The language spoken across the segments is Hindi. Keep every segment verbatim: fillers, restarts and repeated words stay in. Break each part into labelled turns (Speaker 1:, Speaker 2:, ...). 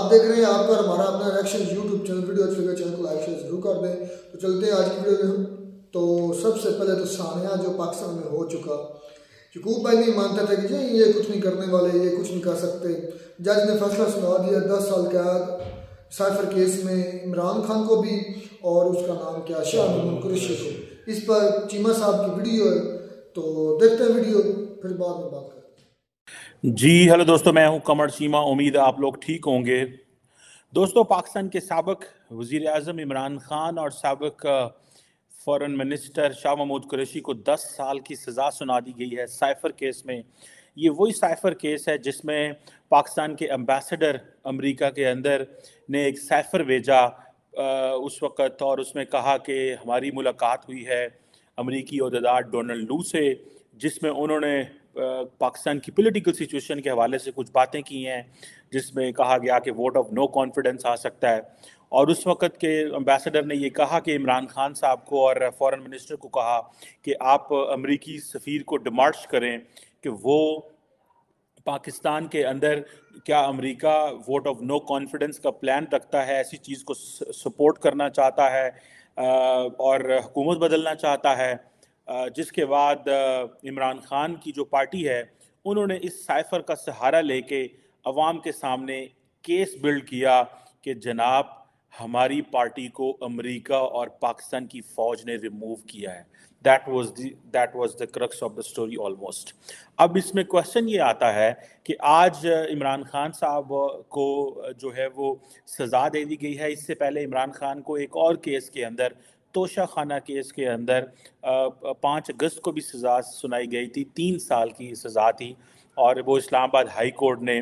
Speaker 1: आप देख रहे हैं आपका हमारा अपना रिएक्शन यूट्यूब चैनल। वीडियो अच्छी लगे चैनल को लाइक शेयर जरूर कर दें। तो चलते हैं आज की वीडियो में। तो सबसे पहले तो सानिया जो पाकिस्तान में हो चुका, यकूब भाई नहीं मानता था कि जी ये कुछ नहीं करने वाले, ये कुछ नहीं कर सकते। जज ने फैसला सुना दिया दस साल कैद साइफर केस में इमरान खान को भी और उसका नाम क्या शाह महमूद कुरैशी को। इस पर चीमा साहब की वीडियो है, तो देखते हैं वीडियो, फिर बाद में बात करते
Speaker 2: हैं। जी हेलो दोस्तों, मैं हूं कमर चीमा। उम्मीद है आप लोग ठीक होंगे। दोस्तों, पाकिस्तान के साबिक वज़ीर आज़म इमरान खान और साबिक फॉरेन मिनिस्टर शाह महमूद कुरैशी को दस साल की सज़ा सुना दी गई है साइफर केस में। ये वही साइफर केस है जिसमें पाकिस्तान के एम्बेसडर अमेरिका के अंदर ने एक साइफर भेजा उस वक़्त, और उसमें कहा कि हमारी मुलाकात हुई है अमेरिकी ओहदेदार डोनाल्ड लू से, जिसमें उन्होंने पाकिस्तान की पॉलिटिकल सिचुएशन के हवाले से कुछ बातें की हैं, जिसमें कहा गया कि वोट ऑफ नो कॉन्फिडेंस आ सकता है। और उस वक़्त के एम्बेसडर ने ये कहा कि इमरान खान साहब को और फॉरेन मिनिस्टर को कहा कि आप अमेरिकी सफ़ीर को डिमांड करें कि वो पाकिस्तान के अंदर क्या America vote of no confidence का प्लान रखता है, ऐसी चीज़ को सपोर्ट करना चाहता है और हुकूमत बदलना चाहता है। जिसके बाद इमरान खान की जो पार्टी है उन्होंने इस साइफर का सहारा लेके अवाम के सामने केस बिल्ड किया कि जनाब हमारी पार्टी को अमेरिका और पाकिस्तान की फ़ौज ने रिमूव किया है। That was the that was the crux of the story almost. अब इसमें क्वेश्चन ये आता है कि आज इमरान खान साहब को जो है वो सज़ा दे दी गई है। इससे पहले इमरान खान को एक और केस के अंदर, तोशा खाना केस के अंदर, पाँच अगस्त को भी सज़ा सुनाई गई थी। तीन साल की सज़ा थी और वो इस्लामाबाद हाई कोर्ट ने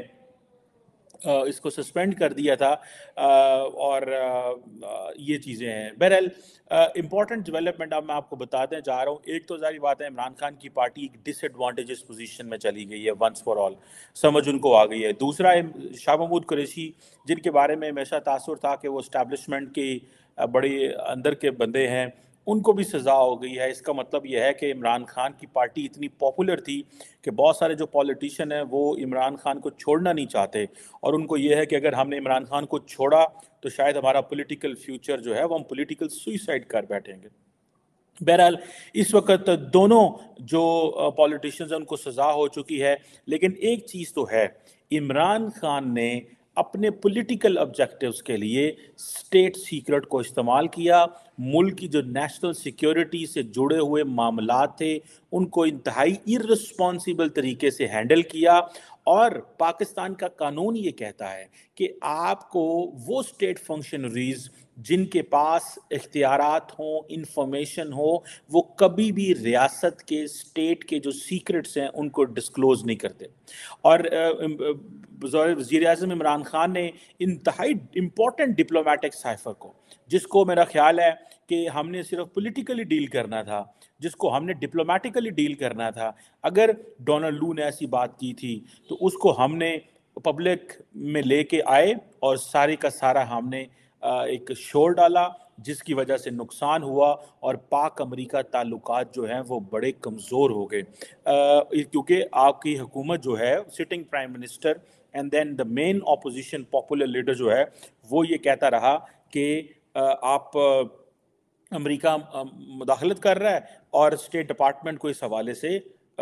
Speaker 2: इसको सस्पेंड कर दिया था। और ये चीज़ें हैं। बहरहाल इम्पॉर्टेंट डेवलपमेंट अब मैं आपको बताते जा रहा हूँ। एक तो जारी बात है, इमरान खान की पार्टी एक डिसएडवांटेजेस पोजीशन में चली गई है, वंस फॉर ऑल समझ उनको आ गई है। दूसरा, शाह महमूद कुरैशी जिनके बारे में हमेशा तासुर था कि वो इस्टेब्लिशमेंट के बड़े अंदर के बंदे हैं, उनको भी सज़ा हो गई है। इसका मतलब यह है कि इमरान खान की पार्टी इतनी पॉपुलर थी कि बहुत सारे जो पॉलिटिशियन हैं वो इमरान खान को छोड़ना नहीं चाहते, और उनको ये है कि अगर हमने इमरान खान को छोड़ा तो शायद हमारा पॉलिटिकल फ्यूचर जो है वो हम पॉलिटिकल सुइसाइड कर बैठेंगे। बहरहाल इस वक्त दोनों जो पॉलिटिशियंस हैं उनको सज़ा हो चुकी है, लेकिन एक चीज़ तो है, इमरान खान ने अपने पॉलिटिकल ऑब्जेक्टिव्स के लिए स्टेट सीक्रेट को इस्तेमाल किया। मुल्क की जो नेशनल सिक्योरिटी से जुड़े हुए मामला थे उनको इंतहाई इर्रेस्पॉन्सिबल तरीके से हैंडल किया। और पाकिस्तान का कानून ये कहता है कि आपको वो स्टेट फंक्शनरीज जिनके पास इख्तियारात हों, इंफॉर्मेशन हो, वो कभी भी रियासत के, स्टेट के जो सीक्रेट्स हैं उनको डिस्क्लोज नहीं करते। और वज़ीर आज़म इमरान खान ने इंतहाई इम्पोर्टेंट डिप्लोमेटिक साइफर को, जिसको मेरा ख्याल है कि हमने सिर्फ पॉलिटिकली डील करना था, जिसको हमने डिप्लोमेटिकली डील करना था, अगर डोनाल्ड लू ने ऐसी बात की थी तो उसको हमने पब्लिक में लेके आए और सारे का सारा हमने एक शोर डाला, जिसकी वजह से नुकसान हुआ और पाक अमेरिका ताल्लुकात जो हैं वो बड़े कमज़ोर हो गए, क्योंकि आपकी हुकूमत जो है, sitting prime minister and then the main opposition popular leader जो है वो ये कहता रहा कि आप अमेरिका मुदाखलत कर रहा है, और स्टेट डिपार्टमेंट को इस हवाले से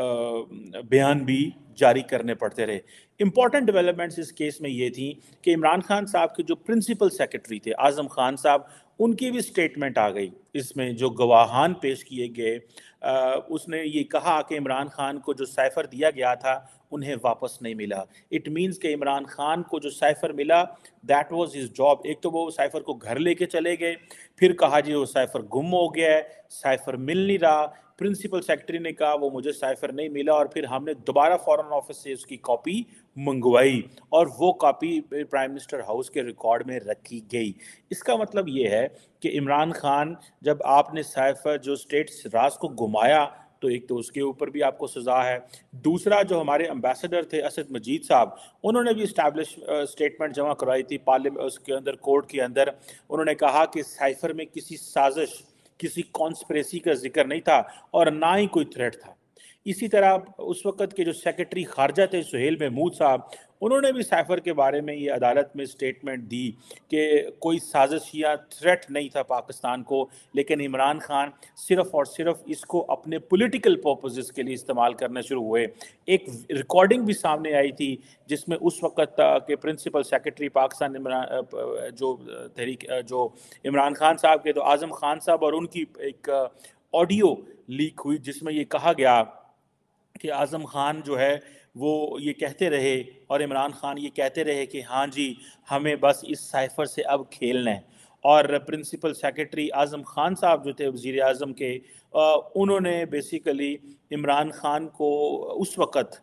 Speaker 2: बयान भी जारी करने पड़ते रहे। इंपॉर्टेंट डेवलपमेंट्स इस केस में ये थी कि इमरान खान साहब के जो प्रिंसिपल सेक्रेटरी थे आज़म खान साहब, उनकी भी स्टेटमेंट आ गई। इसमें जो गवाहान पेश किए गए, उसने ये कहा कि इमरान खान को जो साइफर दिया गया था उन्हें वापस नहीं मिला। इट मीन्स कि इमरान खान को जो साइफर मिला दैट वाज हिज जॉब। एक तो वो साइफर को घर लेके चले गए, फिर कहा जी वो साइफर गुम हो गया है, साइफर मिल नहीं रहा। प्रिंसिपल सेक्रेटरी ने कहा वो मुझे साइफर नहीं मिला, और फिर हमने दोबारा फॉरेन ऑफिस से उसकी कॉपी मंगवाई और वो कॉपी प्राइम मिनिस्टर हाउस के रिकॉर्ड में रखी गई। इसका मतलब ये है कि इमरान खान, जब आपने साइफर जो स्टेट राज को घुमाया तो एक तो उसके ऊपर भी आपको सज़ा है। दूसरा, जो हमारे एम्बेसडर थे असद मजीद साहब, उन्होंने भी इस्टेब्लिश स्टेटमेंट जमा कराई थी पार्लियामेंट उसके अंदर, कोर्ट के अंदर। उन्होंने कहा कि साइफर में किसी साजिश, किसी कॉन्स्पिरेसी का जिक्र नहीं था और ना ही कोई थ्रेट था। इसी तरह उस वक़्त के जो सेक्रेटरी खारजा थे सुहेल महमूद साहब, उन्होंने भी साइफर के बारे में ये अदालत में स्टेटमेंट दी कि कोई साजिश या थ्रेट नहीं था पाकिस्तान को, लेकिन इमरान खान सिर्फ और सिर्फ इसको अपने पॉलिटिकल पर्पसेस के लिए इस्तेमाल करने शुरू हुए। एक रिकॉर्डिंग भी सामने आई थी जिसमें उस वक्त के प्रिंसिपल सेक्रेटरी पाकिस्तान इमरान जो तहरीक जो इमरान खान साहब के, तो आज़म खान साहब, और उनकी एक ऑडियो लीक हुई जिसमें ये कहा गया कि आज़म खान जो है वो ये कहते रहे और इमरान खान ये कहते रहे कि हाँ जी हमें बस इस साइफर से अब खेलना है। और प्रिंसिपल सेक्रेटरी आज़म खान साहब जो थे वज़ीर आज़म के, उन्होंने बेसिकली इमरान खान को उस वक़्त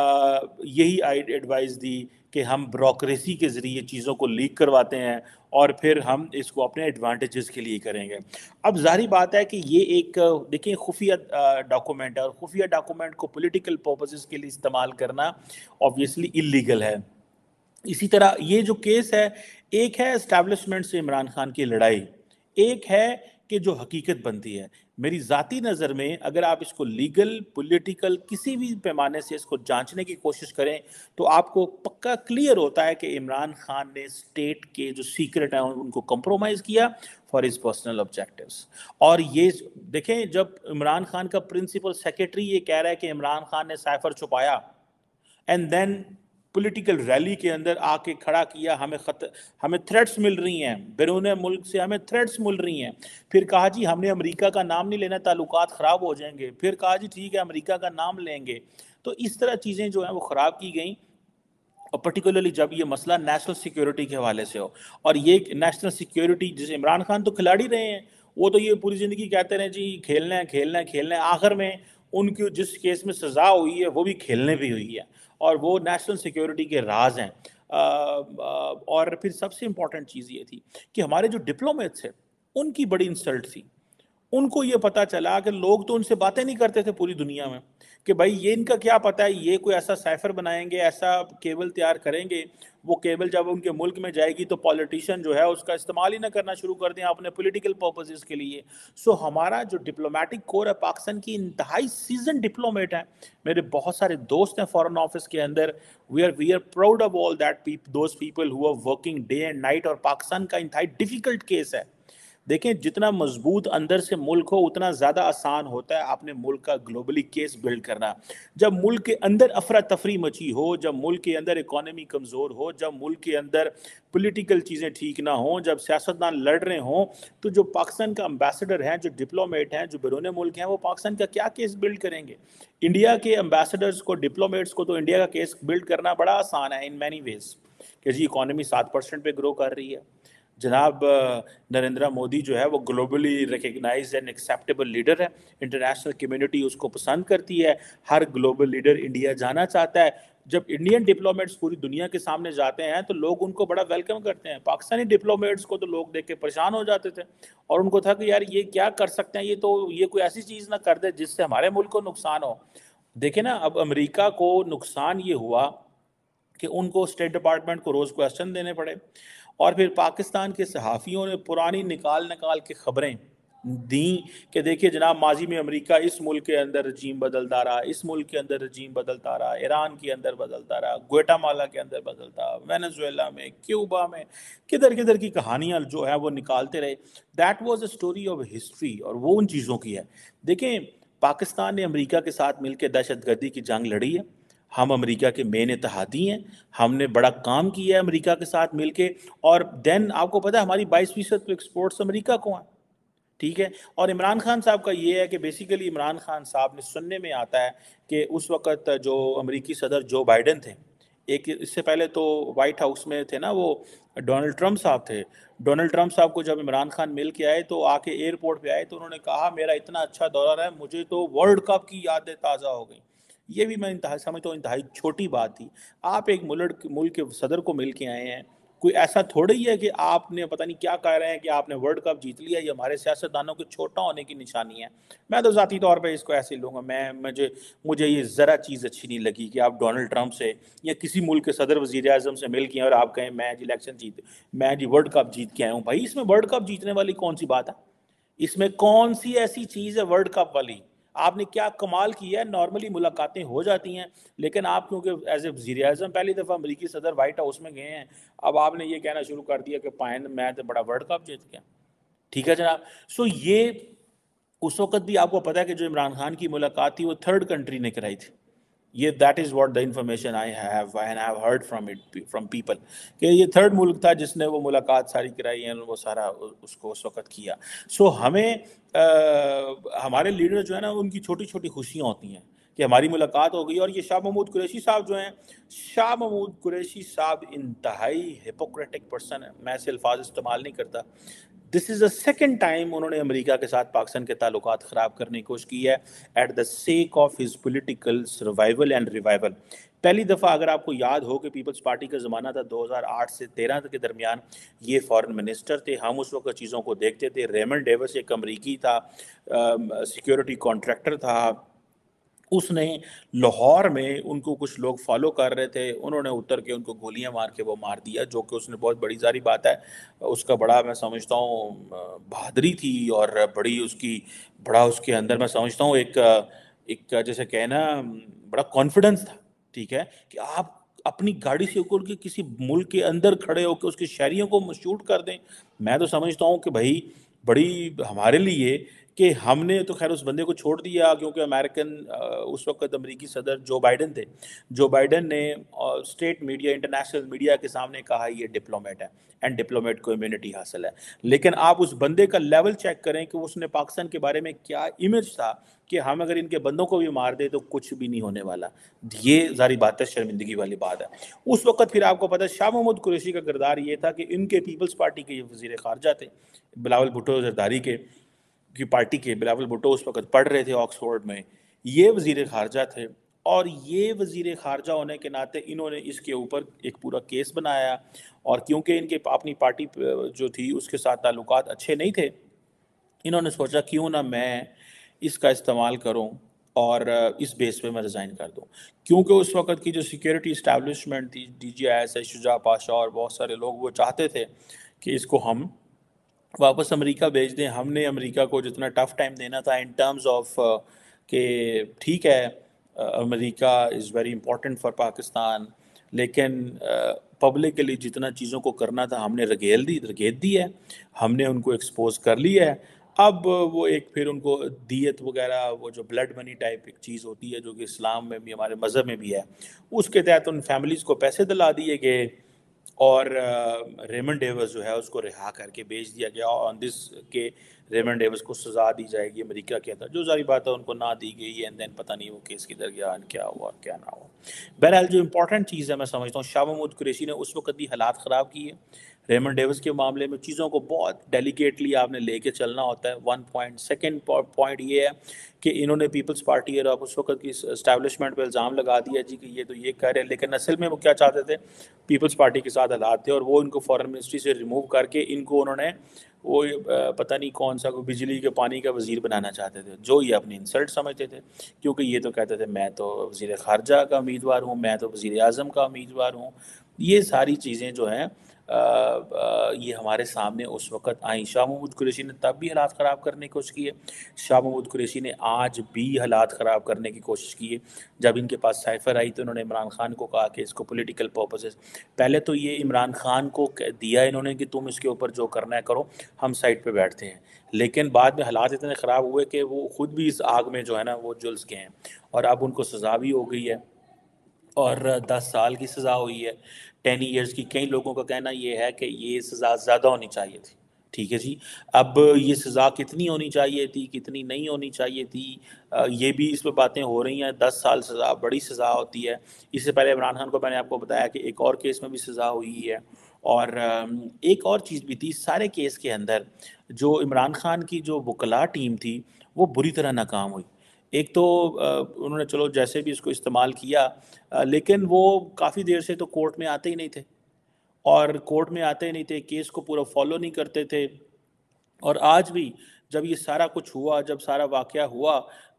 Speaker 2: यही एडवाइस दी कि हम ब्रोकरेसी के ज़रिए चीज़ों को लीक करवाते हैं और फिर हम इसको अपने एडवांटेजेस के लिए करेंगे। अब ज़ाहिर बात है कि ये एक देखिए खुफिया डॉक्यूमेंट है और खुफिया डॉक्यूमेंट को पॉलिटिकल पर्पसेस के लिए इस्तेमाल करना ऑब्वियसली इलीगल है। इसी तरह ये जो केस है, एक है एस्टैब्लिशमेंट से इमरान खान की लड़ाई, एक है कि जो हकीकत बनती है। मेरी ज़ाती नज़र में अगर आप इसको लीगल पॉलिटिकल किसी भी पैमाने से इसको जांचने की कोशिश करें तो आपको पक्का क्लियर होता है कि इमरान खान ने स्टेट के जो सीक्रेट हैं उनको कंप्रोमाइज़ किया फॉर हिज पर्सनल ऑब्जेक्टिव्स। और ये देखें, जब इमरान खान का प्रिंसिपल सेक्रेटरी ये कह रहा है कि इमरान खान ने साइफर छुपाया एंड देन पॉलिटिकल रैली के अंदर आके खड़ा किया, हमें खत हमें थ्रेट्स मिल रही हैं, बैरून मुल्क से हमें थ्रेट्स मिल रही हैं, फिर कहा जी हमने अमेरिका का नाम नहीं लेना, ताल्लुकात ख़राब हो जाएंगे, फिर कहा जी ठीक है अमेरिका का नाम लेंगे। तो इस तरह चीज़ें जो हैं वो ख़राब की गई, और पर्टिकुलरली जब ये मसला नेशनल सिक्योरिटी के हवाले से हो। और ये नेशनल सिक्योरिटी, जैसे इमरान खान तो खिलाड़ी रहे हैं, वो तो ये पूरी ज़िंदगी कहते रहे जी खेलना है खेलना है खेलना है, आखिर में उनकी जिस केस में सज़ा हुई है वो भी खेलने भी हुई है, और वो नेशनल सिक्योरिटी के राज हैं। और फिर सबसे इम्पॉर्टेंट चीज़ ये थी कि हमारे जो डिप्लोमेट्स हैं उनकी बड़ी इंसल्ट थी। उनको ये पता चला कि लोग तो उनसे बातें नहीं करते थे पूरी दुनिया में कि भाई ये इनका क्या पता है, ये कोई ऐसा साइफर बनाएंगे, ऐसा केबल तैयार करेंगे, वो केबल जब उनके मुल्क में जाएगी तो पॉलिटिशियन जो है उसका इस्तेमाल ही ना करना शुरू कर दें अपने पॉलिटिकल पर्पसेस के लिए। सो हमारा जो डिप्लोमेटिक कोर है पाकिस्तान की इंतहाई सीजन डिप्लोमेट है, मेरे बहुत सारे दोस्त हैं फॉरेन ऑफिस के अंदर। We are we are proud of all that those people who are working day and night. और पाकिस्तान का इंतहाई डिफिकल्ट केस है। देखें, जितना मजबूत अंदर से मुल्क हो उतना ज़्यादा आसान होता है अपने मुल्क का ग्लोबली केस बिल्ड करना। जब मुल्क के अंदर अफरा तफरी मची हो, जब मुल्क के अंदर इकॉनमी कमज़ोर हो, जब मुल्क के अंदर पॉलिटिकल चीज़ें ठीक ना हों, जब सियासतदान लड़ रहे हों, तो जो पाकिस्तान का अम्बेसडर हैं, जो डिप्लोमेट हैं, जो बैरून मुल्क हैं, वो पाकिस्तान का क्या केस बिल्ड करेंगे। इंडिया के अम्बेसडर्स को, डिप्लोमेट्स को तो इंडिया का केस बिल्ड करना बड़ा आसान है इन मैनी वेज कि जी इकॉनमी सात परसेंट पे ग्रो कर रही है, जनाब नरेंद्र मोदी जो है वो globally recognised and acceptable leader है, इंटरनेशनल कम्युनिटी उसको पसंद करती है, हर ग्लोबल लीडर इंडिया जाना चाहता है। जब इंडियन डिप्लोमेट्स पूरी दुनिया के सामने जाते हैं तो लोग उनको बड़ा वेलकम करते हैं। पाकिस्तानी डिप्लोमेट्स को तो लोग देख के परेशान हो जाते थे और उनको था कि यार ये क्या कर सकते हैं, ये तो ये कोई ऐसी चीज़ ना कर दे जिससे हमारे मुल्क को नुकसान हो। देखे ना, अब अमेरिका को नुकसान ये हुआ कि उनको स्टेट डिपार्टमेंट को रोज़ क्वेश्चन देने पड़े, और फिर पाकिस्तान के सहाफ़ियों ने पुरानी निकाल निकाल के ख़बरें दी कि देखिए जनाब माजी में अमेरिका इस मुल्क के अंदर रजीम बदलता रहा, इस मुल्क के अंदर रजीम बदलता रहा, ईरान के अंदर बदलता रहा, ग्वाटेमाला के अंदर बदलता, वेनेजुएला में, क्यूबा में, किधर किधर की कहानियाँ जो है वो निकालते रहे। That was a story of history, और वो उन चीज़ों की है। देखें, पाकिस्तान ने अमेरिका के साथ मिलकर दहशतगर्दी की जंग लड़ी है, हम अमेरिका के मेन इत्तेहादी हैं, हमने बड़ा काम किया है अमेरिका के साथ मिलके, और देन आपको पता है हमारी बाईस फीसद एक्सपोर्ट्स अमेरिका को हैं, ठीक है। और इमरान खान साहब का ये है कि बेसिकली इमरान खान साहब ने सुनने में आता है कि उस वक़्त जो अमेरिकी सदर जो बाइडन थे, एक इससे पहले तो वाइट हाउस में थे ना वो डोनाल्ड ट्रंप साहब थे, डोनाल्ड ट्रंप साहब को जब इमरान खान मिल के आए तो आके एयरपोर्ट पे आए तो उन्होंने कहा मेरा इतना अच्छा दौरा रहा है, मुझे तो वर्ल्ड कप की यादें ताज़ा हो गई। ये भी मैं इंतहा समझता हूँ इंतहाई छोटी बात थी। आप एक मुल्क मुल्क के सदर को मिल के आए हैं, कोई ऐसा थोड़ा ही है कि आपने पता नहीं क्या कह रहे हैं कि आपने वर्ल्ड कप जीत लिया, ये हमारे सियासतदानों के छोटा होने की निशानी है। मैं तो ज़ाती तौर पे इसको ऐसे लूँगा। मैं मुझे मुझे ये ज़रा चीज़ अच्छी नहीं लगी कि आप डोनाल्ड ट्रंप से या किसी मुल्क के सदर वज़ीर आज़म से मिल के और आप कहें मैं जी इलेक्शन जीत मैं जी वर्ल्ड कप जीत के आया हूँ। भाई इसमें वर्ल्ड कप जीतने वाली कौन सी बात है? इसमें कौन सी ऐसी चीज़ है वर्ल्ड कप वाली? आपने क्या कमाल किया है, नॉर्मली मुलाकातें हो जाती हैं, लेकिन आप क्योंकि एज ए वज़ीर आज़म पहली दफ़ा अमरीकी सदर वाइट हाउस में गए हैं, अब आपने ये कहना शुरू कर दिया कि पाइन मैं तो बड़ा वर्ल्ड कप जीत गया। ठीक है जनाब। सो ये उस वक्त भी आपको पता है कि जो इमरान खान की मुलाकात थी वो थर्ड कंट्री ने कराई थी। ये that is what the information I have and I have heard from it from people कि ये थर्ड मुल्क था जिसने वो मुलाकात सारी कराई है, वो सारा उसको उस वक्त किया। सो so, हमें आ, हमारे लीडर जो है ना उनकी छोटी छोटी खुशियाँ होती हैं कि हमारी मुलाकात हो गई। और ये शाह महमूद कुरैशी साहब जो हैं, शाह महमूद कुरैशी साहब इंतहाई हिपोक्रेटिक पर्सन है, मैं ऐसे अल्फाज इस्तेमाल नहीं करता। This is the second time उन्होंने अमेरिका के साथ पाकिस्तान के ताल्लुकात ख़राब करने की कोशिश की है at the sake of his political survival and revival. पहली दफ़ा अगर आपको याद हो कि पीपल्स पार्टी का ज़माना था दो हज़ार आठ से तेरह के दरमियान, ये फॉरेन मिनिस्टर थे, हम उस वक्त चीज़ों को देखते थे। रेमंड डेविस एक अमरीकी था, सिक्योरिटी कॉन्ट्रैक्टर था, उसने लाहौर में उनको कुछ लोग फॉलो कर रहे थे, उन्होंने उतर के उनको गोलियां मार के वो मार दिया, जो कि उसने बहुत बड़ी जारी बात है, उसका बड़ा मैं समझता हूँ बहादुरी थी और बड़ी उसकी बड़ा उसके अंदर मैं समझता हूँ एक एक जैसे कहना बड़ा कॉन्फिडेंस था। ठीक है कि आप अपनी गाड़ी से उतर के किसी मुल्क के अंदर खड़े होकर उसके शहरियों को शूट कर दें। मैं तो समझता हूँ कि भाई बड़ी हमारे लिए कि हमने तो खैर उस बंदे को छोड़ दिया क्योंकि अमेरिकन उस वक्त अमेरिकी सदर जो बाइडन थे, जो बाइडन ने स्टेट मीडिया इंटरनेशनल मीडिया के सामने कहा ये डिप्लोमेट है एंड डिप्लोमेट को इम्यूनिटी हासिल है। लेकिन आप उस बंदे का लेवल चेक करें कि उसने पाकिस्तान के बारे में क्या इमेज था कि हम अगर इनके बंदों को भी मार दे तो कुछ भी नहीं होने वाला। ये सारी बात है, शर्मिंदगी वाली बात है। उस वक्त फिर आपको पता है शाह महमूद कुरैशी का किरदार ये था कि इनके पीपल्स पार्टी के वज़ीर ख़ारजा थे, बिलावल भुट्टो जरदारी के की पार्टी के बिलावल भुट्टो उस वक्त पढ़ रहे थे ऑक्सफोर्ड में, ये वज़ीर ख़ारजा थे। और ये वज़ीर ख़ारजा होने के नाते इन्होंने इसके ऊपर एक पूरा केस बनाया, और क्योंकि इनके अपनी पार्टी जो थी उसके साथ ताल्लुकात अच्छे नहीं थे, इन्होंने सोचा क्यों ना मैं इसका इस्तेमाल करूं और इस बेस पे मैं रिज़ाइन कर दूं। क्योंकि उस वक्त की जो सिक्योरिटी इस्टेब्लिशमेंट थी, D G I S, Shuja Pasha और बहुत सारे लोग वो चाहते थे कि इसको हम वापस अमेरिका भेज दें। हमने अमेरिका को जितना टफ़ टाइम देना था इन टर्म्स ऑफ कि ठीक है America is very important for Pakistan, लेकिन पब्लिकली जितना चीज़ों को करना था हमने रगेल दी रगेद दी है, हमने उनको एक्सपोज कर लिया है। अब वो एक फिर उनको दियत वगैरह, वो जो ब्लड मनी टाइप एक चीज़ होती है जो कि इस्लाम में भी हमारे मज़हब में भी है, उसके तहत उन फैमिलीज़ को पैसे दिला दिए गए और रेमंड डेविस जो है उसको रिहा करके भेज दिया गया ऑन दिस के रेमंड डेविस को सज़ा दी जाएगी अमेरिका के अंदर, जो सारी बात है उनको ना दी गई एंड देन पता नहीं वो केस किधर गया, क्या हुआ क्या ना हुआ। बहरहाल जो इंपॉर्टेंट चीज़ है मैं समझता हूँ शाह महमूद कुरैशी ने उस वक्त भी हालात ख़राब किए। रेमंड डेविस के मामले में चीज़ों को बहुत डेलिकेटली आपने लेके चलना होता है। वन पॉइंट सेकेंड पॉइंट ये है कि इन्होंने पीपल्स पार्टी और उस वक्त की इस्टेब्लिशमेंट पर इल्ज़ाम लगा दिया जी कि ये तो ये कर रहे हैं, लेकिन असल में वो क्या चाहते थे, पीपल्स पार्टी के साथ हालात थे और वो इनको फॉरेन मिनिस्ट्री से रिमूव करके इनको उन्होंने वो पता नहीं कौन सा बिजली के पानी का वज़ीर बनाना चाहते थे, जो ये अपनी इंसल्ट समझते थे। क्योंकि ये तो कहते थे मैं तो वज़ीर ख़ारजा का उम्मीदवार हूँ, मैं तो वज़ीर आज़म का उम्मीदवार हूँ। ये सारी चीज़ें जो हैं आ, आ, ये हमारे सामने उस वक्त आई। शाह महमूद कुरैशी ने तब भी हालात ख़राब करने की कोशिश की है, शाह महमूद कुरैशी ने आज भी हालात ख़राब करने की कोशिश की है। जब इनके पास साइफ़र आई तो उन्होंने इमरान खान को कहा कि इसको पॉलिटिकल पर्पसेस, पहले तो ये इमरान खान को दिया इन्होंने कि तुम इसके ऊपर जो करना है करो, हम साइड पे बैठते हैं, लेकिन बाद में हालात इतने ख़राब हुए कि वो ख़ुद भी इस आग में जो है ना वो जुल्स गए हैं और अब उनको सज़ा भी हो गई है और दस साल की सज़ा हुई है, टेन ईयर्स की। कई लोगों का कहना ये है कि ये सज़ा ज़्यादा होनी चाहिए थी। ठीक है जी, अब ये सज़ा कितनी होनी चाहिए थी, कितनी नहीं होनी चाहिए थी, ये भी इस पर बातें हो रही हैं। दस साल सज़ा बड़ी सज़ा होती है। इससे पहले इमरान खान को मैंने आपको बताया कि एक और केस में भी सज़ा हुई है। और एक और चीज़ भी थी सारे केस के अंदर, जो इमरान खान की जो वकला टीम थी वो बुरी तरह नाकाम हुई। एक तो उन्होंने चलो जैसे भी इसको इस्तेमाल किया, लेकिन वो काफ़ी देर से तो कोर्ट में आते ही नहीं थे और कोर्ट में आते ही नहीं थे, केस को पूरा फॉलो नहीं करते थे। और आज भी जब ये सारा कुछ हुआ, जब सारा वाक़या हुआ,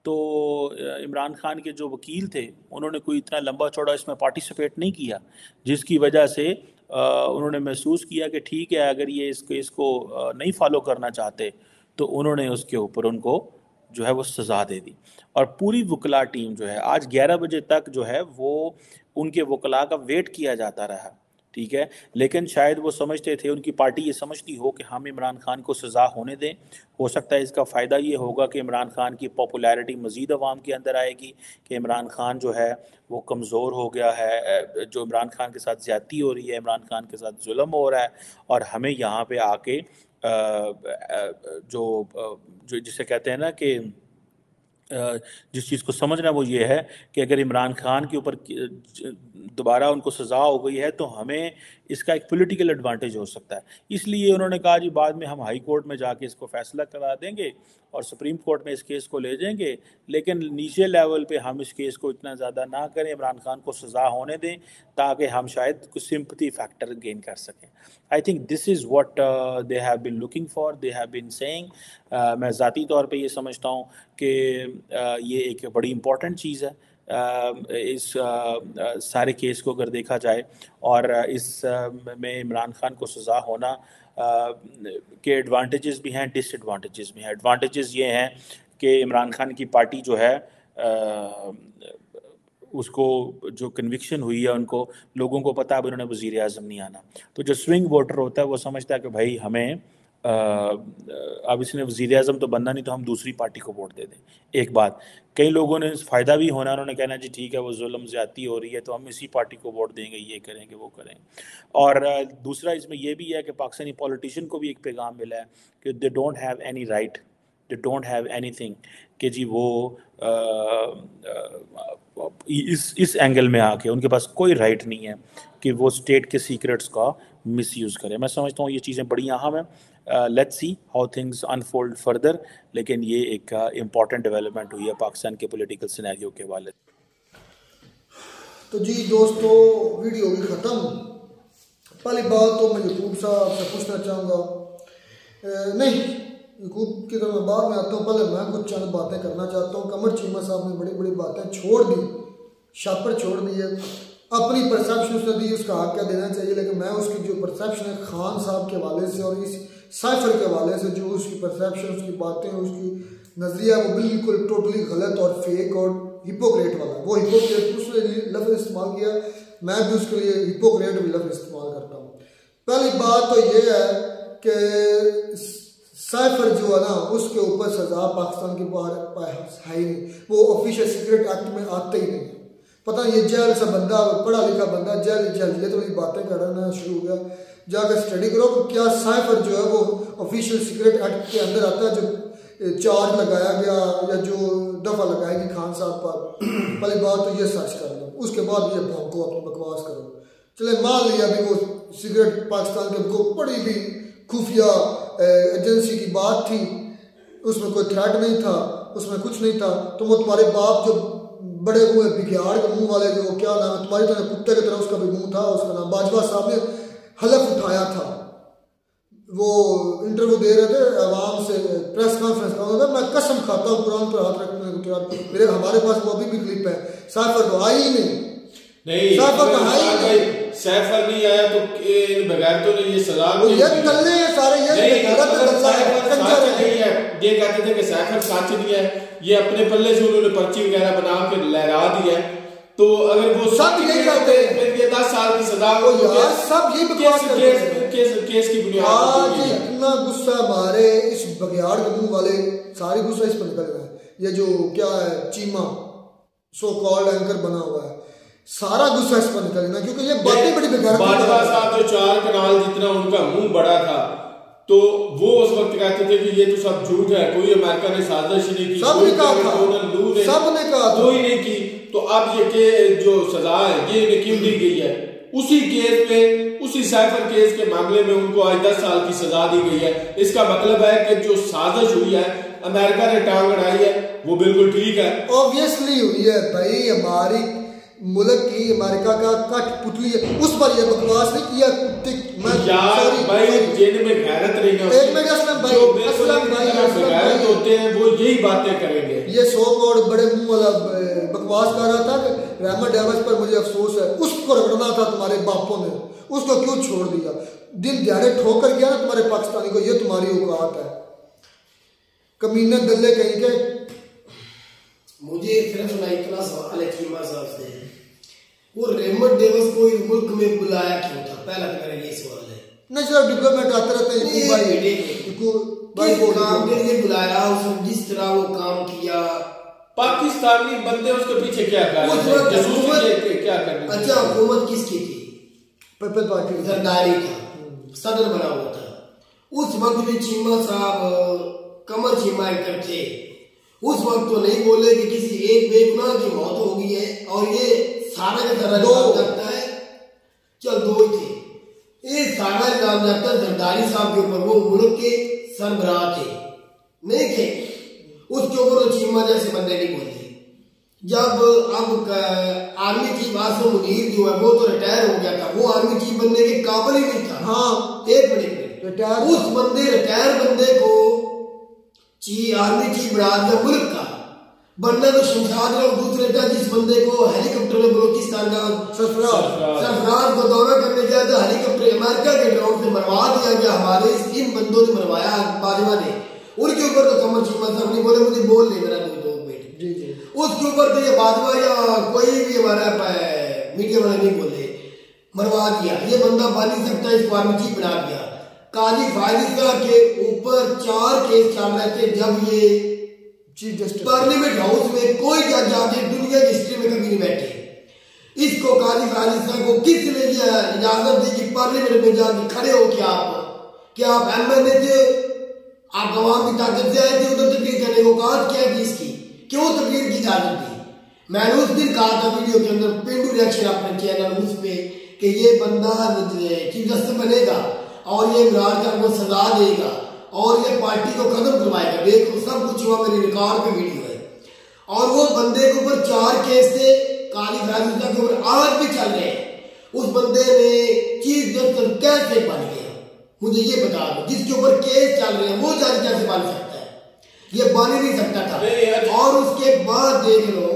Speaker 2: तो इमरान खान के जो वकील थे उन्होंने कोई इतना लंबा चौड़ा इसमें पार्टिसिपेट नहीं किया, जिसकी वजह से उन्होंने महसूस किया कि ठीक है अगर ये इस केस को नहीं फॉलो करना चाहते तो उन्होंने उसके ऊपर उनको जो है वो सज़ा दे दी। और पूरी वकला टीम जो है आज ग्यारह बजे तक जो है वो उनके वकला का वेट किया जाता रहा, ठीक है। लेकिन शायद वो समझते थे, उनकी पार्टी ये समझती हो कि हम इमरान खान को सज़ा होने दें। हो सकता है इसका फ़ायदा ये होगा कि इमरान खान की पॉपुलैरिटी मज़ीद अवाम के अंदर आएगी कि इमरान खान जो है वो कमज़ोर हो गया है, जो इमरान खान के साथ ज़्यादती हो रही है, इमरान खान के साथ जुल्म हो रहा है, और हमें यहाँ पे आके जो जो जिसे कहते हैं ना कि जिस चीज़ को समझना वो ये है कि अगर इमरान खान के ऊपर दोबारा उनको सज़ा हो गई है तो हमें इसका एक पॉलिटिकल एडवांटेज हो सकता है। इसलिए उन्होंने कहा जी बाद में हम हाई कोर्ट में जाके इसको फैसला करा देंगे और सुप्रीम कोर्ट में इस केस को ले जाएंगे, लेकिन नीचे लेवल पे हम इस केस को इतना ज़्यादा ना करें, इमरान खान को सज़ा होने दें ताकि हम शायद कुछ सिंपथी फैक्टर गेन कर सकें। I think this is what they have been looking for, they have been saying. मैं ज़ाती तौर पे ये समझता हूँ कि uh, ये एक बड़ी इम्पॉर्टेंट चीज़ है uh, इस uh, सारे केस को अगर देखा जाए, और uh, इस uh, में इमरान खान को सज़ा होना uh, के एडवांटेजेस भी हैं, डिसएडवांटेजेस भी हैं। एडवांटेजेस ये हैं कि इमरान खान की पार्टी जो है uh, उसको जो कन्विक्शन हुई है, उनको लोगों को पता है अब उन्होंने वज़ीर आज़म नहीं आना, तो जो स्विंग वोटर होता है वो समझता है कि भाई हमें आ, अब इसने वज़ीर आज़म तो बनना नहीं तो हम दूसरी पार्टी को वोट दे दें। एक बात, कई लोगों ने फ़ायदा भी होना, उन्होंने कहना जी ठीक है वो जुल्म ज़्यादती हो रही है तो हम इसी पार्टी को वोट देंगे, ये करेंगे वो करेंगे। और दूसरा इसमें यह भी है कि पाकिस्तानी पॉलिटिशियन को भी एक पैगाम मिला है कि they don't have any right, they don't have anything कि जी वो आ, आ, इस इस एंगल में आके उनके पास कोई राइट नहीं है कि वो स्टेट के सीक्रेट्स का मिसयूज़ करें। मैं समझता हूँ ये चीज़ें बड़ी अहम हैं। Let's see how things unfold further, लेकिन ये एक इम्पॉर्टेंट डेवलपमेंट हुई है पाकिस्तान के पॉलिटिकल सिनेरियो के हवाले।
Speaker 1: तो जी दोस्तों, वीडियो भी ख़त्म। पहली बात तो मैं यूकूब साहब से पूछना चाहूँगा, नहीं यूकूब की तरफ मैं बाद में आता हूँ, पहले मैं कुछ चंद बातें करना चाहता हूँ। कमर चीमा साहब ने बड़ी बड़ी बातें छोड़ दी, शापर छोड़ दी है, अपनी परसेप्शन उसने दी, उसका हक क्या देना चाहिए, लेकिन मैं उसकी जो परसेप्शन है खान साहब के हवाले से और इस साइफर के हवाले से जो उसकी परसेप्शन, उसकी बातें, उसकी नज़रिया वो बिल्कुल टोटली गलत और फेक और हिपोक्रेट वाला। वो हिपोक्रेट उसने लफ्ज़ इस्तेमाल किया, मैं भी उसके लिए हिपोक्रेट भी लफ्ज़ इस्तेमाल करता हूँ। पहली बात तो ये है कि साइफर जो है ना उसके ऊपर सज़ा पाकिस्तान के बाहर है ही नहीं, वो ऑफिशियल सीक्रेट एक्ट में आते ही नहीं। पता ये जेल सा बंदा, पढ़ा लिखा बंदा जेल जेल ये तो ये बातें करना शुरू हो गया, जाकर स्टडी करो क्या साइफर जो है वो ऑफिशियल सीक्रेट एक्ट के अंदर आता है, जो चार्ज लगाया गया या जो दफ़ा लगाएगी खान साहब पर। पहली बात तो ये सर्च कर लो, उसके बाद ये भौंको अपनी बकवास करो। चले मान लिया भी वो सिगरेट पाकिस्तान के को बड़ी भी खुफिया एजेंसी की बात थी, उसमें कोई थ्रेट नहीं था, उसमें कुछ नहीं था, तो वो तुम्हारे बाप जो बड़े हुए बिघाड़ के मुंह वाले जो क्या नाम है तुम्हारी तरह कुत्ते की तरह उसका भी मुंह था, उसका नाम बाजवा साहब ने हलफ उठाया था, वो इंटरव्यू दे रहे थे आवाम से, प्रेस कॉन्फ्रेंस का होगा, मैं कसम खाता हूँ कुरान पर हाथ रखने को तैयार, मेरे हमारे पास वो अभी भी क्लिप है। साइफर तो आई ही नहीं,
Speaker 3: नहीं
Speaker 1: साइफर तो आई ही नहीं,
Speaker 3: साइफर नहीं आया तो बगैर तो नहीं ये सजा
Speaker 1: ये गल्ले हैं सारे, ये गलत
Speaker 3: नहीं है। ये कहते थे कि साइफर सच नहीं है, ये अपने पल्ले से उन्होंने पर्ची वगैरह बना के लहरा दी है, तो अगर वो
Speaker 1: सब यही कहते हैं
Speaker 3: फिर ये दस साल की सजा
Speaker 1: को यार सब यही बकवास करते हैं।
Speaker 3: केस केस की बुनियाद
Speaker 1: आज इतना गुस्सा मारे इस बगियाड़ के मुंह वाले, सारी गुस्सा इस पर निकल रहा है। ये जो क्या है चीमा सो कॉल्ड एंकर बना हुआ है, सारा गुस्सा इस पर निकलना, क्योंकि ये बातें बड़ी बेकार।
Speaker 3: बाजवा साहब तो चार कनाल जितना उनका मुंह बड़ा था, तो वो उस वक्त कहते थे कि ये तो सब झूठ है, कोई अमेरिका ने साजिश नहीं की,
Speaker 1: सब ने कहा था, सब ने कहा
Speaker 3: कोई नहीं की। तो अब ये के जो सजा है ये इन्हें क्यों दी गई है? उसी केस पे, उसी साइफर केस के मामले में उनको आज दस साल की सजा दी गई है। इसका मतलब है कि जो साजिश हुई है, अमेरिका ने टांग अड़ाई है, वो बिल्कुल ठीक है,
Speaker 1: ऑब्वियसली हुई है भाई। हमारी मुल्क की अमेरिका का कट पुतली है, उस पर ये बकवास नहीं किया कुत्ते। मैं
Speaker 3: यार भाई जिनमें गैरत नहीं है,
Speaker 1: एक मिनट असलम भाई, असलम भाई, असलम भाई
Speaker 3: होते हैं वो यही बातें करेंगे।
Speaker 1: ये सो करोड़ बड़े मुंह वाला बकवास कर रहा था कि रहमत डेवस पर मुझे अफसोस है, उसको रगड़ना था तुम्हारे बापों ने, उसको क्यों छोड़ दिया? दिन दिहाड़े ठोकर गया ना तुम्हारे पाकिस्तानी को, ये तुम्हारी औकात है। कमीने दल्ले कहीं के
Speaker 4: मुझे सिर्फ सुना इतना सवाल है चीमा साहब से, वो रेमंड डेविस को इस मुल्क में बुलाया क्यों था? पहला तो मेरा ये सवाल है।
Speaker 1: नहीं सर, डिप्लोमेट आते रहते हैं भाई,
Speaker 4: इनको किस काम के लिए बुलाया? उसने जिस तरह वो काम किया,
Speaker 3: पाकिस्तानी बंदे उसके पीछे क्या कर रहे थे? जसूसी क्या कर रहे थे?
Speaker 4: अच्छा, हुकूमत किसकी थी?
Speaker 1: पीपल पार्टी,
Speaker 4: जरदारी था, सदर बना हुआ था उस वक्त भी। चीमा साहब कमर चीमा एंकर थे उस वक्त, तो नहीं बोले कि किसी एक बेगुनाह की मौत हो गई है और ये सारा का सारा दो लगता है, चल दो ही थे, ये सारा इल्जाम जाता है जरदारी साहब के ऊपर। वो मुल्क के सरबराह थे, नहीं थे, उसके ऊपर तो चीमा जैसे बंदे नहीं बोले। जब अब आर्मी चीफ आसम मुनीर जो है वो तो रिटायर हो गया था, वो आर्मी चीफ बनने के काबिल ही नहीं था।
Speaker 1: हाँ,
Speaker 4: एक मिनट में उस बंदे रिटायर बंदे को ची आर्मी चीफ बना दिया मुल्क का, बनना तो शमशाद और दूसरे था जिस बंदे को हेलीकॉप्टर में बलोचिस्तान का सरफराज को दौरा करने गया था, हेलीकॉप्टर अमेरिका के ड्रोन से मरवा दिया गया। हमारे इन बंदों ने मरवाया, बाजवा ने, उनके ऊपर तो कमर चीमा साहब नहीं बोले, मुझे बोल ले मेरा दो दो मिनट जी जी, उसके ऊपर तो ये बाजवा या कोई भी हमारा मीडिया वाला नहीं बोले, मरवा दिया। ये बंदा बन नहीं सकता, इसको आर्मी चीफ बना दिया। काजी फायदा के ऊपर चार केस चल रहे थे जब ये
Speaker 1: चीफ जस्टिस
Speaker 4: पार्लियामेंट हाउस में कोई जज आके दुनिया की हिस्ट्री में कभी नहीं बैठे। इसको काजी फायदा को किसने इजाजत दी कि पार्लियामेंट में जाके खड़े हो? क्या आप क्या आप एम एन ए थे? आप गवाम की ताकत से आए थे उधर तकरीर करने को? कहा क्या की इसकी क्यों तकरीर की इजाजत दी? मैंने उस दिन कहा था वीडियो के अंदर, पेंडू रिएक्शन अपने चैनल उस पे, कि ये बंदा चीफ जस्टिस बनेगा और ये इमरान खान को सजा देगा और ये पार्टी को खत्म करवाएगा। देखो सब कुछ हुआ, मेरी रिकॉर्ड पे वीडियो है। और वो बंदे के ऊपर चार केस थे, काली फैसला के ऊपर आज भी चल रहे हैं। उस बंदे ने चीफ जस्टिस कैसे बन गया मुझे ये बता दो। जिसके ऊपर केस चल रहे हैं वो जज कैसे बन सकता है? ये बन ही नहीं सकता था। और उसके बाद देख लो,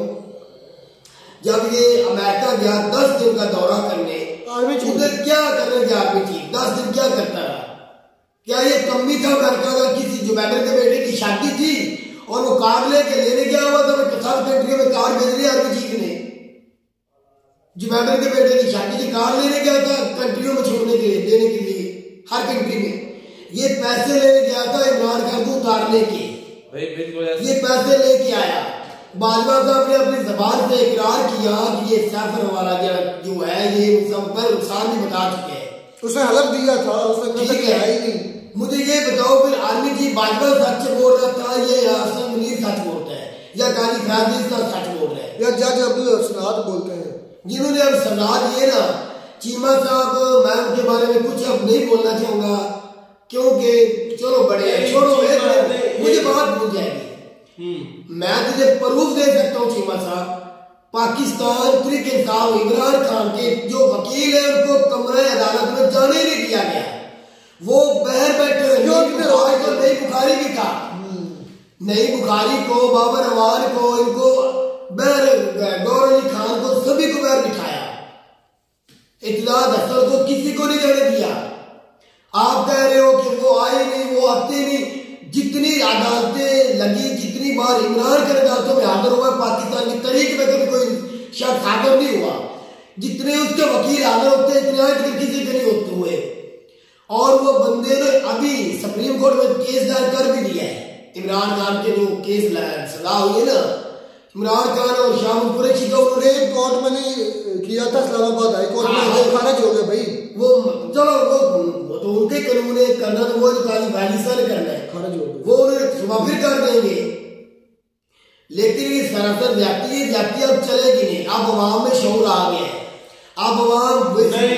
Speaker 4: जब ये अमेरिका गया दस दिन का दौरा करने, उधर क्या करने गया आर्मी चीफ? दस दिन क्या करता रहा? क्या ये कमी था अमेरिका का? किसी जो बैटर के बेटे की शादी थी और वो कार लेके लेने गया हुआ था, सब कंट्री में कार भेज रही आर्मी चीफ ने। जो बैटर के बेटे की शादी की कार लेने गया था कंट्रियों में छोड़ने के लिए, देने के लिए हर कंट्री में। ये पैसे लेने गया था इमरान खान को उतारने के, ये पैसे लेके आया। बाजवा साहब ने अपनी जबान से इकरार किया कि ये सैफर वाला जो है ये सब पर नुकसान भी बता चुके हैं,
Speaker 1: उसने हलफ दिया था, उसने
Speaker 4: ठीक है ही नहीं। मुझे ये बताओ फिर आर्मी चीफ बाजवा सच बोल रहा था, ये आसम मुनीर सच बोलता है, या काली फैजल सच बोल रहे हैं,
Speaker 1: या जज अब्दुल सनाद बोलते हैं
Speaker 4: जिन्होंने अब सजा दिए ना? चीमा साहब, मैं उनके बारे में कुछ अब नहीं बोलना चाहूंगा क्योंकि चलो बड़े छोड़ो, मुझे बात भूल जाएगी। मैं तुझे प्रूफ दे सकता हूँ चीमा साहब, पाकिस्तान क्रिकेट साहब इमरान खान के जो वकील है उनको कमरे अदालत में जाने नहीं दिया गया, वो बाहर बैठे हुए। तो नई बुखारी भी था, नई बुखारी को, बाबर अवान को, इनको बहर, गौर अली खान को, सभी को बाहर बिठाया। इत्तला दफ्तर को किसी को नहीं जाने दिया। आप कह रहे हो कि वो आए नहीं, वो आते नहीं। जितनी अदालतें लगी, जितनी बार इमरान खान अदालतों में हाजिर हुआ, पाकिस्तान की तारीख में कभी कोई शख्स हाजिर नहीं हुआ। जितने उसके वकील हाजिर होते हैं इतने आज तक किसी के नहीं होते हुए। और वो बंदे ने अभी सुप्रीम कोर्ट में केस दायर कर भी दिया है। इमरान खान के जो केस सजा हुई है ना, इमरान खान और शाह कुरैशी का उन्होंने
Speaker 1: कोर्ट में नहीं किया था, इस्लामाबाद हाई कोर्ट में वो खारिज हो गया भाई।
Speaker 4: वो चलो वो तो उनके कानून है, करना तो वो जो काली वालिसा ने करना है,
Speaker 1: खारिज हो गया,
Speaker 4: वो उन्हें सुबह फिर कर देंगे। लेकिन ये सरासर जाती है, जाती अब चलेगी नहीं। अब अवाम में शऊर आ गया है, अब अवाम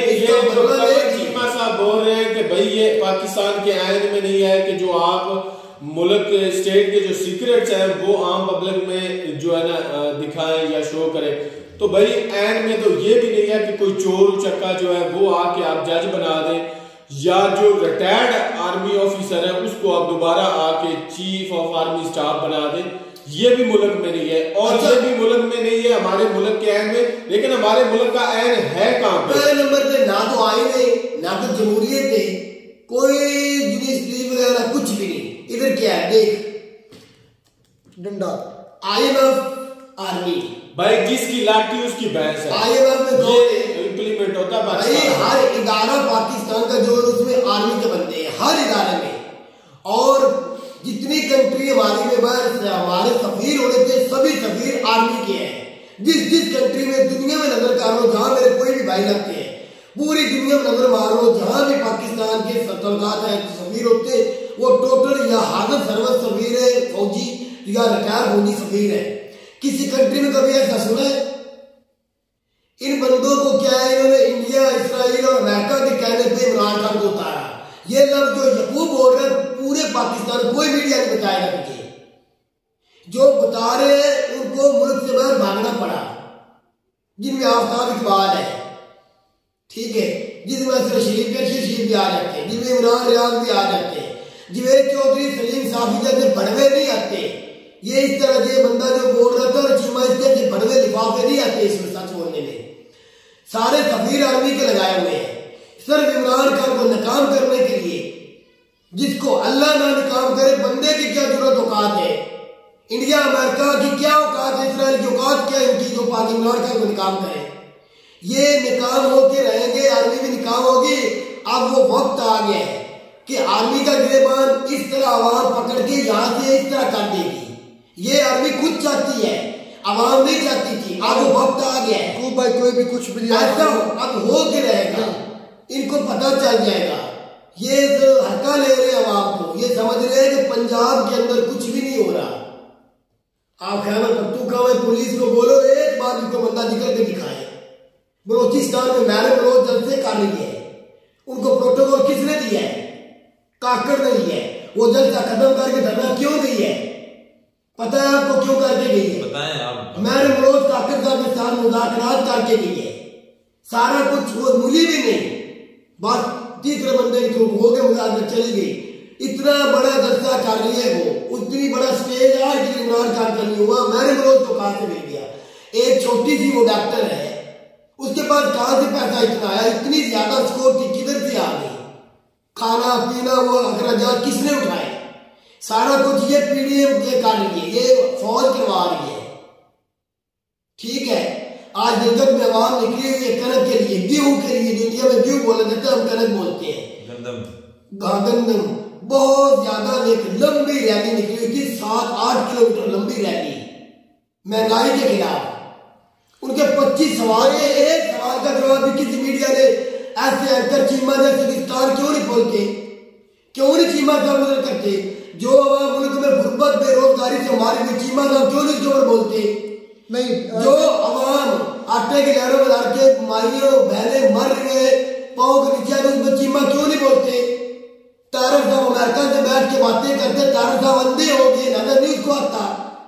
Speaker 3: चीमा साहब बोल रहे हैं कि भाई ये पाकिस्तान के आयन में नहीं है कि जो आप मुल्क स्टेट के जो सीक्रेट्स हैं वो आम पब्लिक में जो है ना दिखाएं या शो करें। तो भाई एंड में तो ये भी नहीं है कि कोई चोर उचक्का जो है वो आके आप जज बना दें, या जो रिटायर्ड आर्मी ऑफिसर है उसको आप दोबारा आके चीफ ऑफ आर्मी स्टाफ बना दें। ये भी मुल्क में नहीं है, और अच्छा, ये भी मुल्क में नहीं है हमारे मुल्क के ऐन में। लेकिन हमारे मुल्क का ऐन है कहां पे?
Speaker 4: पहले नंबर पे ना तो आईन ना तो जमहूरियत है, कोई जुडिशरी वगैरह कुछ भी नहीं। इधर क्या है देख,
Speaker 1: डंडा।
Speaker 4: IMF army.
Speaker 3: भाई जिसकी लाठी उसकी भैंस है,
Speaker 4: आईएमएफ में
Speaker 3: ये इम्प्लीमेंट होता है पाकिस्तान।
Speaker 4: हर इदारा पाकिस्तान का जो उसमें आर्मी के बंदे हैं हर इदारे में, और जितनी कंट्री हमारी में बस हमारे सफीर होने थे सभी सफीर आर्मी के हैं। जिस जिस कंट्री में दुनिया में नजर मारो जहां मेरे कोई भी भाई लगते हैं, पूरी दुनिया में नजर मारो जहां भी पाकिस्तान के सतलगात है सफीर होते वो टोटल या हाजिर सर्वस सफीर है फौजी या रिटायर फौजी सफीर है। किसी कंट्री में कभी ऐसा सुना है? इन बंदों को क्या है, इन्होंने इंडिया इसराइल और अमेरिका के कहने पे इमरान खान को उतारा। ये लफ्ज जो यकूब बोल रहे पूरे पाकिस्तान कोई मीडिया नहीं बताएगा मुझे, जो बता रहे हैं उनको मुल्क से बाहर भागना पड़ा, जिनमें आफ्ताब इकबाल है, ठीक है, जिसमें असर शरीफ के शरीफ भी आ जाते हैं, जिनमें इमरान रियाज भी आ जाते हैं, जुवैद चौधरी सलीम साफी जैसे बड़वे नहीं आते। ये इस तरह के बंदा जो बोल रहा था चीमा इस तरह के बड़वे लिफाफे नहीं आते इसमें सच बोलने में। सारे सफीर आर्मी के लगाए हुए हैं सिर्फ इमरान खान को नाकाम करने के लिए, जिसको अल्लाह ना नाकाम करे। बंदे की क्या जरूरत औकात है? इंडिया अमेरिका की क्या औकात है? इसराइल की औकात क्या है इनकी जो पाक इमरान खान को नाकाम करे? ये नाकाम होके रहेंगे, आर्मी भी नाकाम होगी। अब वो वक्त आ गया है कि आर्मी का गिरेबान इस तरह आवाम पकड़ के यहां से इस तरह कर देगी। ये आर्मी खुद चाहती है, आवाम नहीं चाहती थी। अब वो वक्त आ गया है,
Speaker 1: खूब भाई कोई भी कुछ भी
Speaker 4: ऐसा अब हो के रहेगा, इनको पता चल जाएगा। ये तो हल्का ले रहे हैं आवाम को, ये समझ रहे हैं कि पंजाब के अंदर कुछ भी नहीं हो रहा। आप खैबर पख्तूनख्वा में पुलिस को बोलो एक बार इनको बंदा निकल के दिखाए। बलोचिस्तान में मैंने बलोच जलसे कर रही है, उनको प्रोटोकॉल किसने दिया है? काकड़ ने दिया है। वो जलसा खत्म करके धरना क्यों गई है? पता है आपको क्यों करके गई है?
Speaker 5: बताएं आप।
Speaker 4: मैंने बलोच काकड़ साहब के साथ मुज़ाकरात करके गई है, सारा कुछ वो मिली भी नहीं, बात तीसरे बंदे की हो गए मुज़ाकरा चली गई। इतना बड़ा जलसा कर रही है वो, उतनी बड़ा स्टेज आज इमरान खान का नहीं हुआ। मैंने बलोच को कहां से मिल गया? एक छोटी सी वो डॉक्टर है, उसके पास कहां से पैसा इतना आया? इतनी ज्यादा स्कोर थी, किधर से आ गई? खाना पीना वो अखराजात किसने उठाए? सारा कुछ ये पीडीएम के कर रही है, ये फौज करवा रही है, ठीक है। आज जगत में आवाम निकली हुई है कनक के लिए, गेहूं के लिए। दुनिया में गेहूं बोला जाता है, हम कनक बोलते हैं, गंदम गंदम बहुत ज्यादा एक लंबी रैली निकली हुई थी, सात आठ किलोमीटर लंबी रैली महंगाई के खिलाफ। उनके पच्चीस सवाल है, एक सवाल का जवाब भी किसी मीडिया ने ऐसे एंकर चीमा जैसे स्टार क्यों नहीं बोलते? क्यों नहीं चीमा साहब उधर करते? जो आवाम मुल्क में गुर्बत बेरोजगारी से हमारी भी चीमा साहब क्यों नहीं जोर बोलते?
Speaker 1: नहीं,
Speaker 4: जो आवाम आटे के लहरों में लड़के माइयों बहने मर रहे पाँव के नीचे, उसमें चीमा क्यों नहीं बोलते? तारक साहब अमेरिका से बैठ के बातें करते, तारक साहब अंधे हो गए, नजर नहीं उसको आता,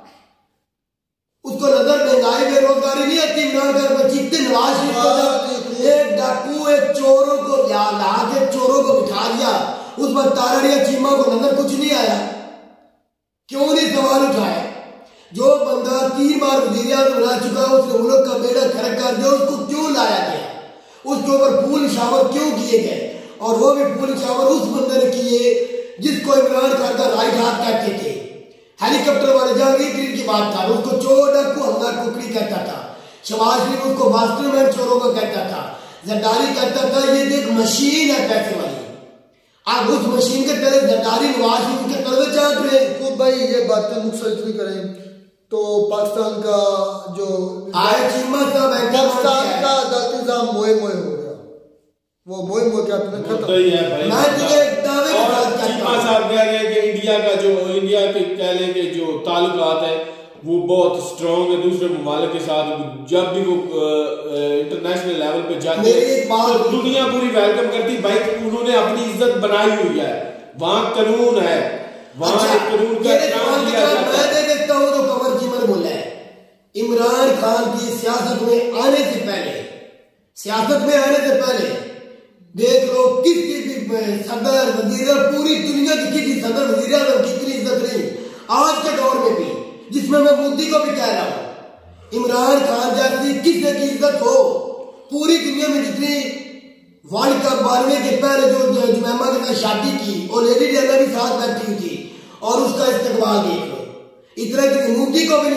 Speaker 4: उसको नजर महंगाई बेरोजगारी नहीं आती। इमरान खान पर चीखते नवाज शरीफ को, एक डाकू एक चोरों को ला के चोरों को बिठा दिया, उस पर तारड़िया चीमा को नजर कुछ नहीं आया। क्यों नहीं सवाल उठाए? जो बंदा तीन बार वजीर आज़म बना चुका है, उसने मुल्क का बेड़ा खड़ा कर दिया, उसको क्यों लाया गया? उसके ऊपर फूल शावर क्यों किए गए? और वो भी फूल शावर उस बंदे ने किए जिसको इमरान खान का राइट हाथ कहते थे। हेलीकॉप्टर वाले जहांगीर की बात था, उसको चोर डाकू हमला कुकड़ी कहता था। शहबाज शरीफ उसको मास्टरमाइंड चोरों को कहता था। जरदारी कहता था ये एक मशीन है पैसे वाली। आप उस मशीन के तले जरदारी नवाज शरीफ के तलवे चाट रहे।
Speaker 1: खूब भाई ये बातें मुख्तलिफ नहीं करें तो पाकिस्तान का जो
Speaker 4: आए चीमा साहब
Speaker 1: पाकिस्तान का अदालती निजाम मोए मोए हो गया, वो मोए मोए क्या तुमने खत्म
Speaker 3: तो ही है भाई।
Speaker 4: मैं तुझे एक दावे के साथ कहता
Speaker 3: चीमा
Speaker 4: हूं,
Speaker 3: साहब कह रहे हैं कि इंडिया का जो इंडिया के कह लें कि जो ताल्लुकात है वो बहुत स्ट्रॉन्ग है दूसरे ममालिक के साथ। जब भी वो इंटरनेशनल लेवल पे जाते हैं तो दुनिया पूरी वेलकम करती। भाई उन्होंने अपनी इज्जत बनाई हुई है, वहाँ कानून है, वहाँ
Speaker 4: अच्छा,
Speaker 3: कानून का काम किया जाता है।
Speaker 4: मैं देखता हूँ तो कमर चीमर बोला है इमरान खान की सियासत में आने से पहले, सियासत में आने से पहले देख लो किसी भी सदर वजीर, पूरी दुनिया की किसी सदर वजीर आजम की इतनी इज्जत नहीं आज के दौर में भी, जिसमें मैं मोदी को भी कह रहा हूं। इमरान खान जैसी किसी की इज्जत हो पूरी दुनिया में, जितनी वर्ल्ड कप बारहवें के पहले जो जुमैमा के साथ शादी की और लेडी डेला भी साथ बैठी हुई थी और उसका इस्तेमाल देख लो, इतना कि मोदी को भी नहीं मिला।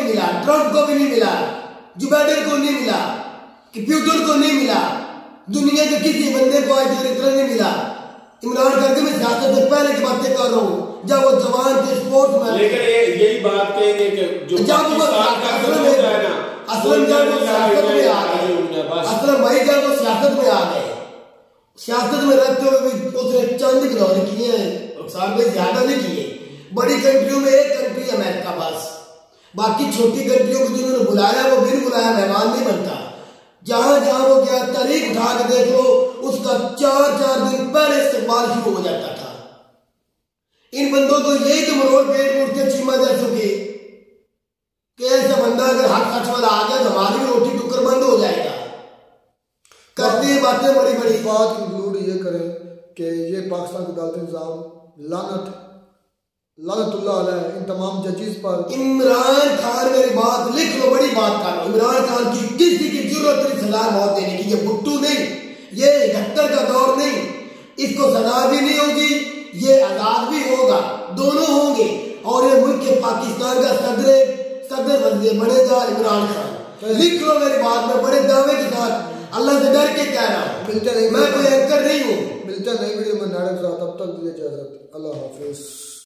Speaker 4: ट्रंप को भी नहीं मिला, जो बाइडेन को नहीं मिला, कंप्यूटर को नहीं मिला, दुनिया के किसी बंदे को आज तक इतना नहीं मिला। इमरान खान के मैं सियासत से पहले की बातें कर रहा हूँ, जब वो जवान थे, स्पोर्ट्स मैन।
Speaker 3: लेकिन ये यही बात कहेंगे कि जो
Speaker 4: जब वो असलम है ना, असलम जब वो सियासत में आ गए, असलम भाई जब वो सियासत में आ गए, सियासत में रहते हुए भी उसने चंद गिनौर किए हैं, रुखसार में ज्यादा नहीं किए। बड़ी कंट्रियों में एक कंट्री अमेरिका बस, बाकी छोटी कंट्रियों को जिन्होंने बुलाया वो बिन बुलाया मेहमान नहीं बनता। जहां जहां वो गया तारीख उठा के देख लो, उसका चार चार दिन पहले इस्तेमाल शुरू हो जाता था। इन बंदों को यही तो मरोड़ पेट मुड़ते चीमा जा चुके कि ऐसा बंदा अगर हक सच वाला आ गया तो हमारी भी रोटी टुकर बंद हो जाएगा। करते हैं बातें बड़ी बड़ी।
Speaker 1: बात कंक्लूड ये करें कि ये पाकिस्तान का अदालती निज़ाम लानत लानतुल्लाह अलैह इन तमाम जजेस पर।
Speaker 4: इमरान खान मेरी बात लिख लो, बड़ी बात कर लो, इमरान खान की किसी की जरूरत नहीं सजा मौत देने की। ये भुट्टू नहीं, ये इकहत्तर का दौर नहीं, इसको सजा भी नहीं होगी, ये आजाद भी होगा, दोनों होंगे। और ये मुल्क के पाकिस्तान का सदर सदर वज़ीर बनेगा इमरान खान। लिख लो मेरी बात में बड़े दावे के साथ, अल्लाह से डर के कह रहा हूँ।
Speaker 1: मिलते नहीं,
Speaker 4: मैं कोई एंकर नहीं हूँ।
Speaker 1: मिलते नई वीडियो में नाटक साथ, तब तक दीजिए इजाजत। अल्लाह हाफिज।